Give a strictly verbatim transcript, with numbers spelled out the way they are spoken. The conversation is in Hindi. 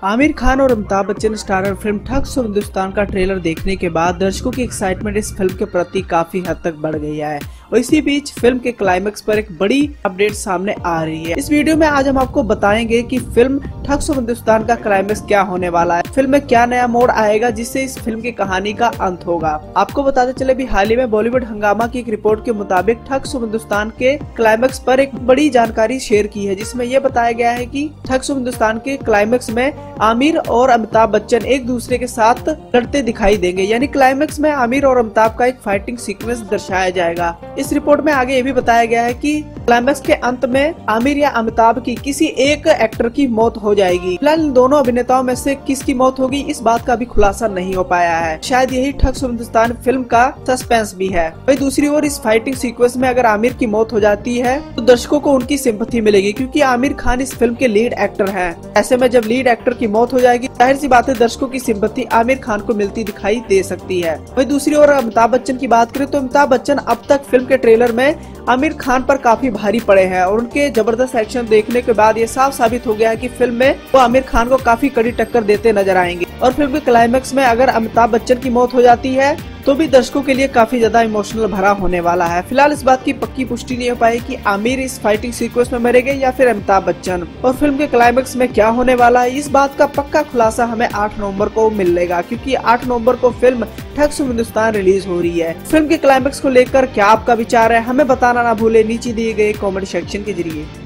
आमिर खान और अमिताभ बच्चन स्टारर फिल्म ठग सौ हिंदुस्तान का ट्रेलर देखने के बाद दर्शकों की एक्साइटमेंट इस फिल्म के प्रति काफी हद तक बढ़ गई है और इसी बीच फिल्म के क्लाइमेक्स पर एक बड़ी अपडेट सामने आ रही है। इस वीडियो में आज हम आपको बताएंगे कि फिल्म ठग सौ हिंदुस्तान का क्लाइमेक्स क्या होने वाला है, फिल्म में क्या नया मोड़ आएगा जिससे इस फिल्म की कहानी का अंत होगा। आपको बताते चले भी हाल ही में बॉलीवुड हंगामा की एक रिपोर्ट के मुताबिक ठग सौ हिंदुस्तान के क्लाइमेक्स पर एक बड़ी जानकारी शेयर की है, जिसमें यह बताया गया है कि ठग सौ हिंदुस्तान के क्लाइमेक्स में आमिर और अमिताभ बच्चन एक दूसरे के साथ लड़ते दिखाई देंगे, यानी क्लाइमेक्स में आमिर और अमिताभ का एक फाइटिंग सीक्वेंस दर्शाया जाएगा। इस रिपोर्ट में आगे ये भी बताया गया है कि क्लाइमेक्स के अंत में आमिर या अमिताभ की किसी एक एक्टर की मौत हो जाएगी। फिलहाल इन दोनों अभिनेताओं में से किसकी मौत होगी इस बात का भी खुलासा नहीं हो पाया है। शायद यही ठग सौ हिंदुस्तान फिल्म का सस्पेंस भी है। वही दूसरी ओर इस फाइटिंग सीक्वेंस में अगर आमिर की मौत हो जाती है तो दर्शकों को उनकी सिंपैथी मिलेगी, क्योंकि आमिर खान इस फिल्म के लीड एक्टर हैं। ऐसे में जब लीड एक्टर की मौत हो जाएगी जाहिर सी बात है दर्शकों की सिंपैथी आमिर खान को मिलती दिखाई दे सकती है। वही दूसरी ओर अमिताभ बच्चन की बात करें तो अमिताभ बच्चन अब तक फिल्म के ट्रेलर में आमिर खान पर काफी भारी पड़े हैं और उनके जबरदस्त एक्शन देखने के बाद ये साफ साबित हो गया है कि फिल्म में वो आमिर खान को काफी कड़ी टक्कर देते नजर आएंगे। और फिल्म के क्लाइमेक्स में अगर अमिताभ बच्चन की मौत हो जाती है तो भी दर्शकों के लिए काफी ज्यादा इमोशनल भरा होने वाला है। फिलहाल इस बात की पक्की पुष्टि नहीं हो पाई कि आमिर इस फाइटिंग सीक्वेंस में मरेंगे या फिर अमिताभ बच्चन, और फिल्म के क्लाइमेक्स में क्या होने वाला है इस बात का पक्का खुलासा हमें आठ नवंबर को मिलेगा, क्योंकि आठ नवंबर को फिल्म ठग सौ हिंदुस्तान रिलीज हो रही है। फिल्म के क्लाइमेक्स को लेकर क्या आपका विचार है हमें बताना ना भूले नीचे दिए गए कमेंट सेक्शन के जरिए।